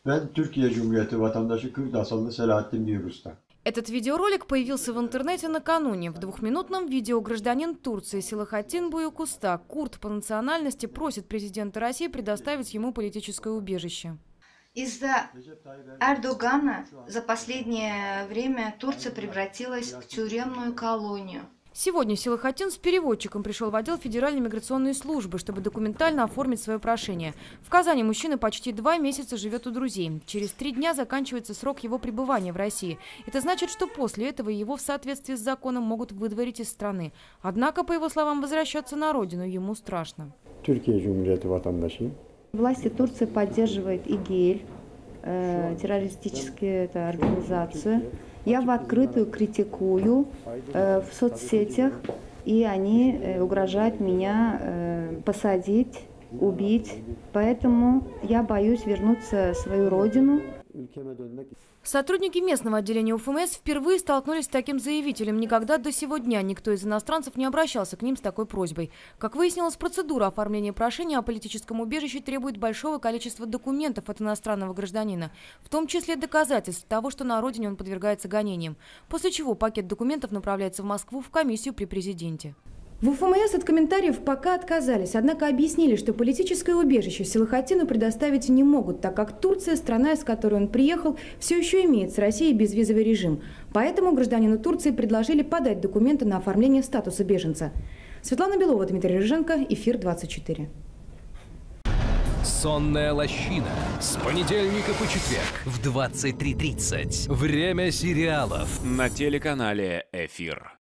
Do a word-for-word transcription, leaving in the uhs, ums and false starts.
Ben Türkiye Cumhuriyeti vatandaşı Kürt asıllı Selahattin Büyükusta. Этот видеоролик появился в интернете накануне. В двухминутном видео гражданин Турции Селахатин Буюкуста, курд по национальности, просит президента России предоставить ему политическое убежище. Из-за Эрдогана за последнее время Турция превратилась в тюремную колонию. Сегодня Селахатин с переводчиком пришел в отдел Федеральной миграционной службы, чтобы документально оформить свое прошение. В Казани мужчина почти два месяца живет у друзей. Через три дня заканчивается срок его пребывания в России. Это значит, что после этого его в соответствии с законом могут выдворить из страны. Однако, по его словам, возвращаться на родину ему страшно. Türkiye Cumhuriyeti vatandaşı. Власти Турции поддерживают ИГИЛь, э, террористическую это, организацию. Я в открытую критикую э, в соцсетях, и они э, угрожают меня э, посадить, убить. Поэтому я боюсь вернуться в свою родину. Сотрудники местного отделения УФМС впервые столкнулись с таким заявителем. Никогда до сего дня никто из иностранцев не обращался к ним с такой просьбой. Как выяснилось, процедура оформления прошения о политическом убежище требует большого количества документов от иностранного гражданина, в том числе доказательств того, что на родине он подвергается гонениям. После чего пакет документов направляется в Москву в комиссию при президенте. В УФМС от комментариев пока отказались, однако объяснили, что политическое убежище Селахатину предоставить не могут, так как Турция, страна, из которой он приехал, все еще имеет с Россией безвизовый режим. Поэтому гражданину Турции предложили подать документы на оформление статуса беженца. Светлана Белова, Дмитрий Рыженко, Эфир двадцать четыре. «Сонная лощина» с понедельника по четверг в двадцать три тридцать. Время сериалов на телеканале «Эфир».